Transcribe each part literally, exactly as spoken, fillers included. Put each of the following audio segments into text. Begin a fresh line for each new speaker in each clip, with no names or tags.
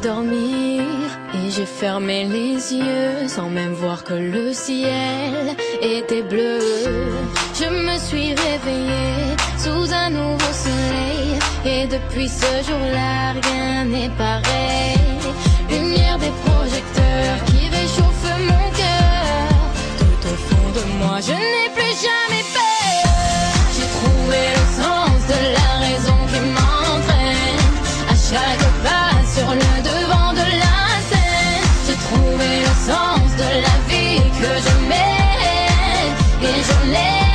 dormir et j'ai fermé les yeux sans même voir que le ciel était bleu. Je me suis réveillée sous un nouveau soleil et depuis ce jour-là rien n'est pareil. Lumière des projecteurs qui réchauffe mon cœur. Tout au fond de moi je n'ai plus jamais peur. J'ai trouvé le sens de la raison qui m'entraîne à chaque pas sur le devant de la scène. J'ai trouvé le sens de la vie que je mène et je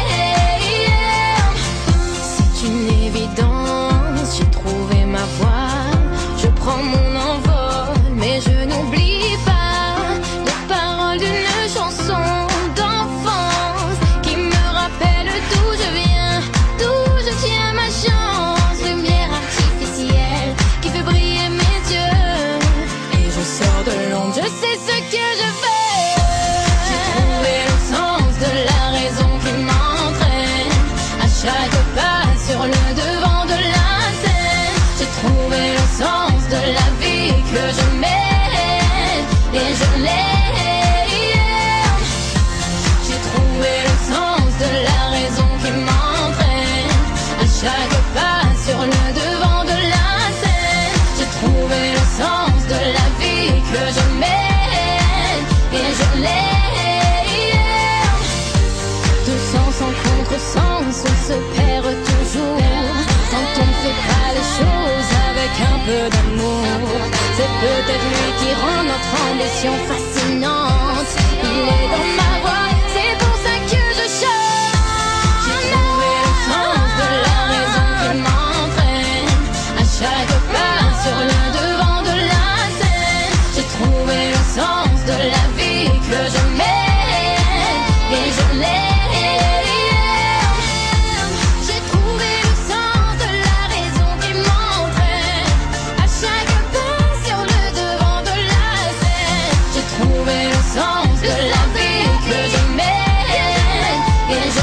l'aime. C'est une évidence, j'ai trouvé ma voie. Je prends mon envol mais je n'oublie pas les paroles d'une chanson d'enfance qui me rappelle d'où je viens, d'où je tiens ma chance. Lumière artificielle qui fait briller mes yeux et je sors de l'ombre, je sais ce que je veux. J'ai trouvé le sens de la raison qui m'entraîne à chaque pas sur le devant de la scène. J'ai trouvé le sens de la vie que je mène et je l'aime. J'ai trouvé le sens de la raison qui m'entraîne à chaque pas sur le devant de la scène. J'ai trouvé le sens de la vie que je mène et je l'aime. De sens en contresens, on se perd toujours quand on ne fait pas les choses avec un peu d'amour. C'est peut-être lui qui rend notre ambition fascinante. Il est dans ma voix, c'est pour ça que je chante. J'ai trouvé le sens de la raison qui m'entraîne à chaque pas sur le devant de la scène. J'ai trouvé le sens de la vie que je mène et je l'aime. J'ai trouvé le sens de la raison qui m'entraîne à chaque pas sur le devant de la scène. J'ai trouvé le sens de la vie que je mène et je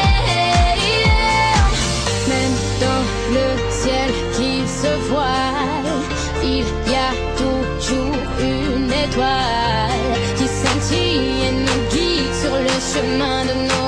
l'aime. Même dans le ciel qui se voile, il y a toujours une étoile qui scintille et nous guide sur le chemin de nos